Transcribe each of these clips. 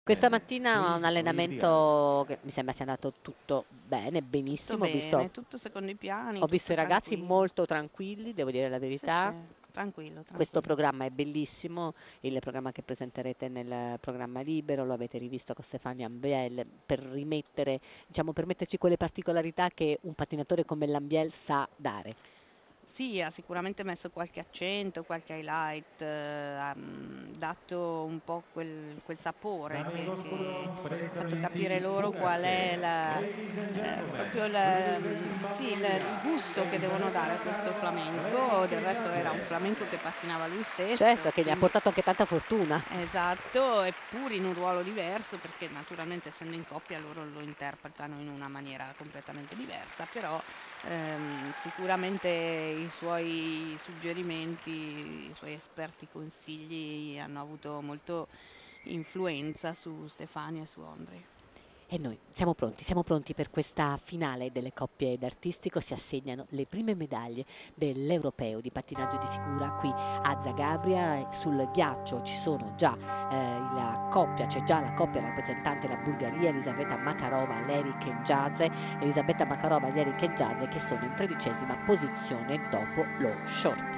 Questa mattina ho un Please leave the ice. allenamento che mi sembra sia andato tutto bene, Tutto benissimo. bene, tutto secondo i piani, Ho visto tutto i ragazzi tranquillo. molto tranquilli, devo dire la Sì, sì, verità. tranquillo, Questo tranquillo. programma è bellissimo, il programma che presenterete nel programma Libero, lo avete rivisto con Stefania Ambiel per rimettere, diciamo, per metterci quelle particolarità che un pattinatore come l'Ambiel sa dare. Sì, ha sicuramente messo qualche accento, qualche highlight, ha dato un po' quel sapore Dame i che gospodo, ha fatto capire predstavnici loro qual è Bugarske. Ladies and gentlemen, proprio representing sì, il Mongolia, gusto che devono dare a Elisabetta questo Makarova, Lady flamenco. Del resto era un Kejadze. flamenco che pattinava lui stesso, Certo, che gli ha quindi portato anche tanta fortuna. esatto, eppure in un ruolo diverso, perché naturalmente essendo in coppia loro lo interpretano in una maniera completamente diversa, però sicuramente i suoi suggerimenti, i suoi esperti consigli hanno avuto molto influenza su Stefania e su Ondrej. E noi siamo pronti per questa finale delle coppie d'artistico. Si assegnano le prime medaglie dell'Europeo di pattinaggio di figura qui a Zagabria. Sul ghiaccio ci sono già c'è già la coppia rappresentante la Bulgaria, Elisabetta Makarova, Leri Kengiadze, Elisabetta Makarova, Leri Kengiadze che sono in 13ª posizione dopo lo short.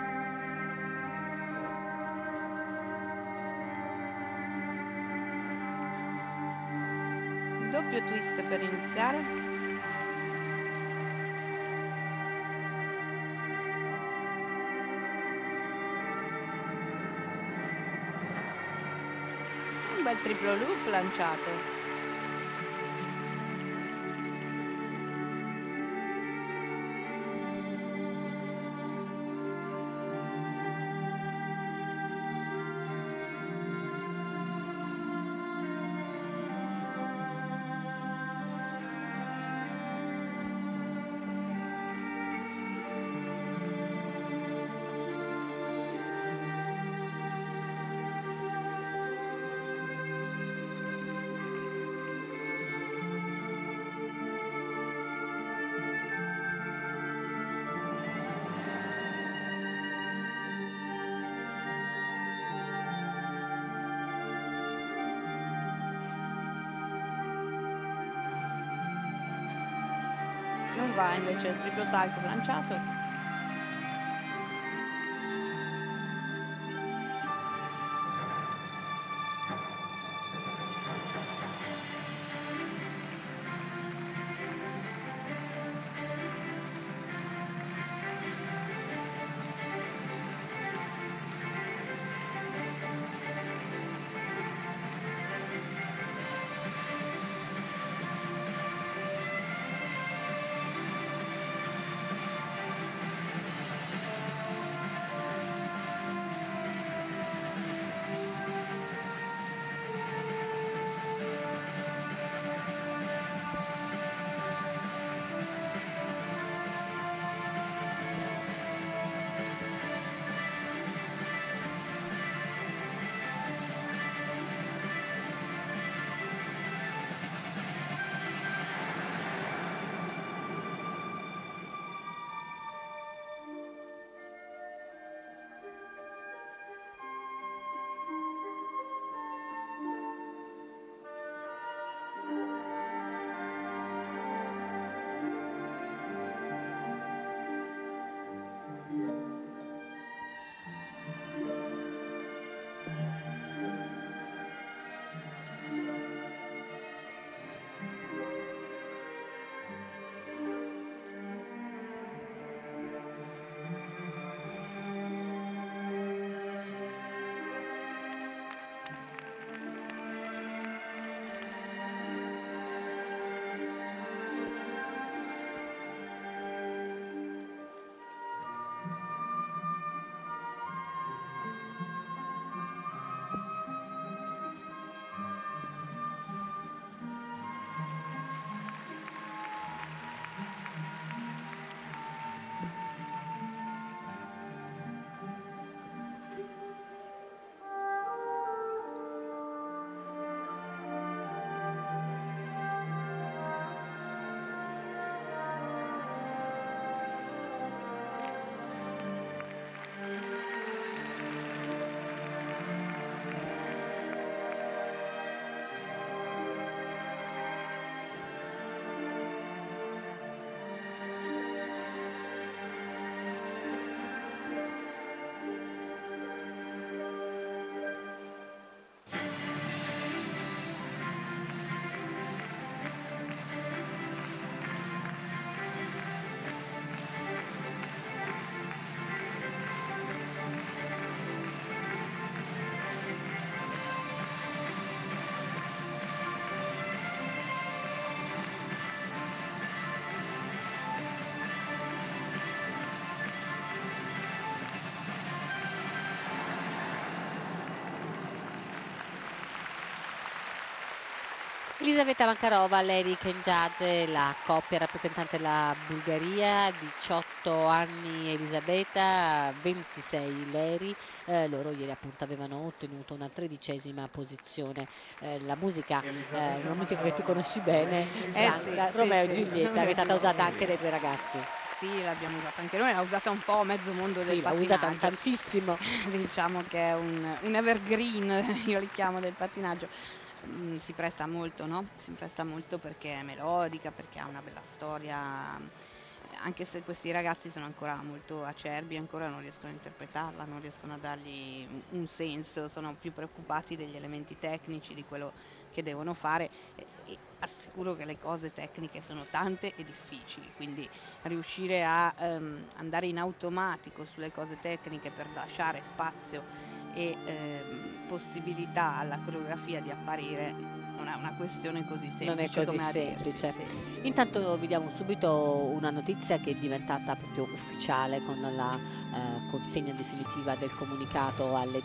Doppio twist per iniziare. Un bel triplo loop lanciato. Non va invece il triplo salto lanciato. Elisaveta Makarova, Leri Kenjadze, la coppia rappresentante la Bulgaria, 18 anni Elisabetta, 26 Leri. Loro ieri appunto avevano ottenuto una 13ª posizione. La musica, una musica che tu conosci bene, Franca, Sì, Romeo e sì, Giulietta, che è stata usata anche dai tuoi ragazzi. sì, l'abbiamo usata anche noi, l'ha usata un po' mezzo mondo del Sì, l'ha usata pattinaggio. tantissimo. Diciamo che è un evergreen, io li chiamo, del pattinaggio. Si presta molto, no? Si presta molto perché è melodica, perché ha una bella storia, anche se questi ragazzi sono ancora molto acerbi, ancora non riescono a interpretarla, non riescono a dargli un senso, sono più preoccupati degli elementi tecnici, di quello che devono fare e assicuro che le cose tecniche sono tante e difficili, quindi riuscire a andare in automatico sulle cose tecniche per lasciare spazio e possibilità alla coreografia di apparire non è una questione così Non è semplice così come a dirsi, semplice. sì. Intanto vediamo subito una notizia che è diventata proprio ufficiale con la consegna definitiva del comunicato alle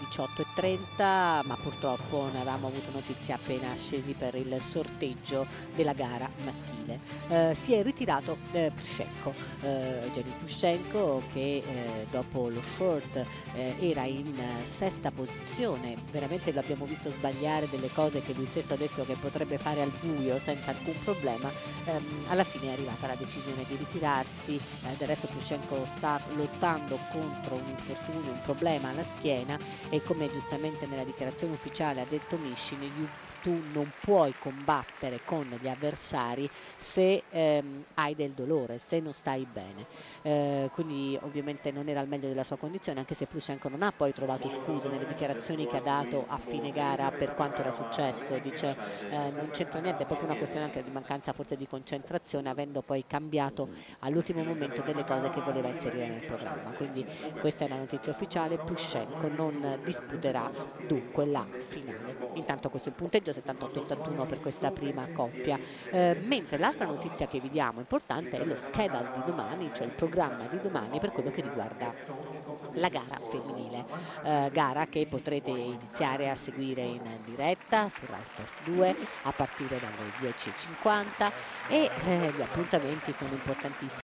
18:30, ma purtroppo ne avevamo avuto notizia appena scesi per il sorteggio della gara maschile. Si è ritirato Plushenko, Evgenij Plushenko, che dopo lo short era in sesta posizione, veramente l'abbiamo visto sbagliare delle cose che lui stesso ha detto che potrebbe fare al buio senza alcun problema. Alla fine è arrivata la decisione di ritirarsi. Del resto Plushenko sta lottando contro un infortunio, un problema alla schiena, e come giustamente nella dichiarazione ufficiale ha detto Mishin, tu non puoi combattere con gli avversari se hai del dolore, se non stai bene. Quindi ovviamente non era al meglio della sua condizione, anche se Plushenko non ha poi trovato scuse nelle dichiarazioni che ha dato a fine gara per quanto era successo. Dice non c'entra niente, è proprio una questione anche di mancanza forse di concentrazione, avendo poi cambiato all'ultimo momento delle cose che voleva inserire nel programma. Quindi questa è la notizia ufficiale: Plushenko non disputerà dunque la finale. Intanto questo è il punteggio, 78-81 per questa prima coppia. Mentre l'altra notizia che vi diamo importante è lo schedule di domani, cioè il programma di domani per quello che riguarda la gara femminile, gara che potrete iniziare a seguire in diretta su Rai Sport 2 a partire dalle 10:50, e gli appuntamenti sono importantissimi.